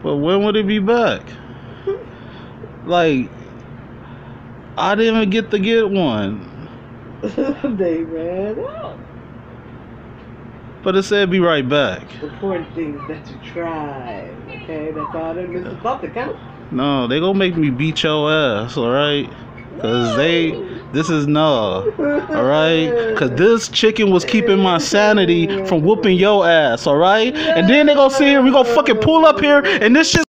But when would it be back? Like, I didn't even get to get one. They ran out. But it said be right back. Important things that you tried. Okay, that's all that Mr. Butter count. No, they gonna make me beat your ass, alright? Cause this is no, alright? Cause this chicken was keeping my sanity from whooping your ass, alright? And then they gonna see here, we gonna fucking pull up here, and this shit